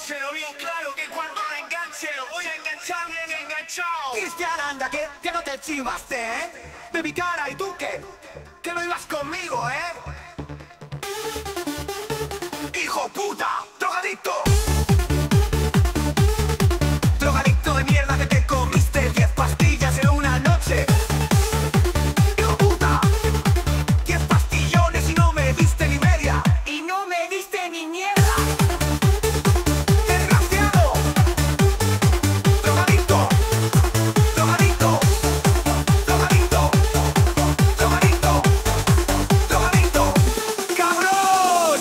Déjenselo bien claro que cuando me enganche lo voy a enganchar bien enganchado. Cristian, anda, que no te chivaste, ¿eh? De mi cara, ¿y tú qué? Que no ibas conmigo, ¿eh? ¡Hijo puta! ¡Drogadicto! Drogadicto de mierda que te comiste 10 pastillas en una noche. ¡Hijo puta! 10 pastillones y no me diste ni media. Y no me diste ni mierda. ¡Desgraciado! ¡Drogadicto! ¡Drogadicto! ¡Drogadicto! ¡Drogadicto! ¡Drogadicto! ¡Cabrón!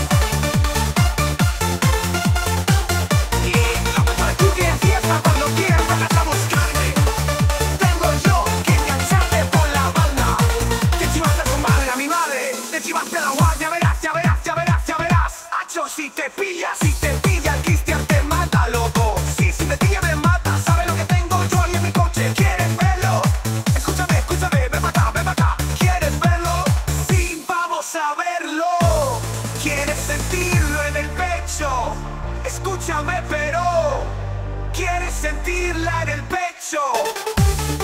Tú tienes fiesta cuando quieras, vas a buscarme. Tengo yo que engancharte por la banda. Te chivaste a tu madre, a mi madre. Te chivaste a la guardia, ya verás, ya verás, ya verás, ya verás. Hacho, si te pilla el Cristian te mata, loco. Sí, si te pilla me mata. ¿Sabes lo que tengo yo ahí en mi coche? ¿Quieres verlo? Escúchame, escúchame, ven para acá, ven para acá. ¿Quieres verlo? Sí, vamos a verlo. ¿Quieres sentirlo en el pecho? Escúchame, pero ¿quieres sentirla en el pecho?